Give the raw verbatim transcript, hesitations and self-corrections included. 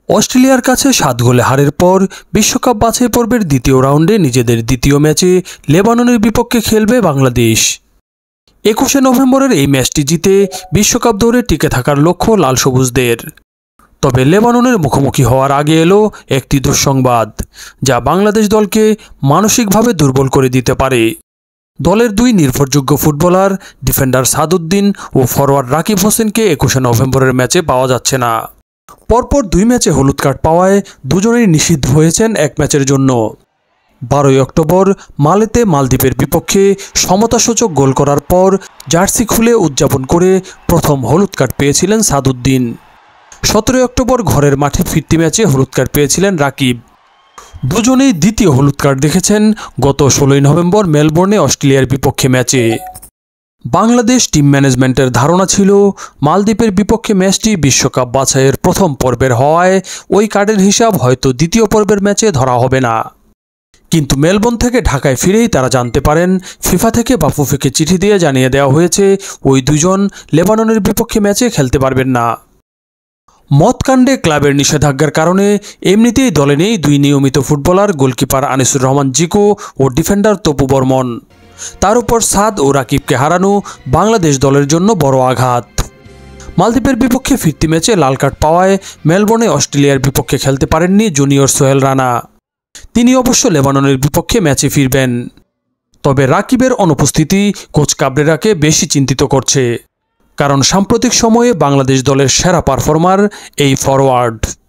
অস্ট্রেলিয়ার কাছে সাত গোলে হারের পর বিশ্বকাপ বাছাই পর্বের দ্বিতীয় রাউন্ডে নিজেদের দ্বিতীয় ম্যাচে লেবাননের বিপক্ষে খেলবে বাংলাদেশ। একুশে নভেম্বরের এই ম্যাচটি জিতে বিশ্বকাপ দৌড়ে টিকে থাকার লক্ষ্য লাল সবুজদের। তবে লেবাননের মুখোমুখি হওয়ার আগে এলো একটি দুঃসংবাদ, যা বাংলাদেশ দলকে মানসিকভাবে দুর্বল করে দিতে পারে। দলের দুই নির্ভরযোগ্য ফুটবলার ডিফেন্ডার সাদউদ্দিন ও ফরোয়ার্ড রাকিব হোসেনকে একুশে নভেম্বরের ম্যাচে পাওয়া যাচ্ছে না। পরপর দুই ম্যাচে হলুদ কার্ড পাওয়ায় দুজনেই নিষিদ্ধ হয়েছেন এক ম্যাচের জন্য। বারোই অক্টোবর মালেতে মালদ্বীপের বিপক্ষে সমতাসূচক গোল করার পর জার্সি খুলে উদযাপন করে প্রথম হলুদ কার্ড পেয়েছিলেন সাদউদ্দিন। সতেরোই অক্টোবর ঘরের মাঠে ফিরতি ম্যাচে হলুদ কার্ড পেয়েছিলেন রাকিব। দুজনেই দ্বিতীয় হলুদ কার্ড দেখেছেন গত ষোলোই নভেম্বর মেলবোর্নে অস্ট্রেলিয়ার বিপক্ষে ম্যাচে। বাংলাদেশ টিম ম্যানেজমেন্টের ধারণা ছিল মালদ্বীপের বিপক্ষে ম্যাচটি বিশ্বকাপ বাছাইয়ের প্রথম পর্বের হওয়ায় ওই কার্ডের হিসাব হয়তো দ্বিতীয় পর্বের ম্যাচে ধরা হবে না। কিন্তু মেলবোর্ন থেকে ঢাকায় ফিরেই তারা জানতে পারেন ফিফা থেকে বাফুফেকে চিঠি দিয়ে জানিয়ে দেওয়া হয়েছে ওই দুজন লেবাননের বিপক্ষে ম্যাচে খেলতে পারবেন না। মদকাণ্ডে ক্লাবের নিষেধাজ্ঞার কারণে এমনিতেই দলে নেই দুই নিয়মিত footballer goalkeeper Anisur Rahman Zico ও ডিফেন্ডার তপু বর্মন। তার উপর সাদ ও রাকিবকে হারানো বাংলাদেশ দলের জন্য বড় আঘাত। মালদ্বীপের বিপক্ষে ফিরতি ম্যাচে লাল কার্ড পাওয়ায় মেলবোর্নে অস্ট্রেলিয়ার বিপক্ষে খেলতে পারেননি জুনিয়র সোহেল রানা। তিনি অবশ্য লেবাননের বিপক্ষে ম্যাচে ফিরবেন। তবে রাকিবের অনুপস্থিতি কোচ কাবরেরাকে বেশি চিন্তিত করছে, কারণ সাম্প্রতিক সময়ে বাংলাদেশ দলের সেরা পারফর্মার এই ফরোয়ার্ড।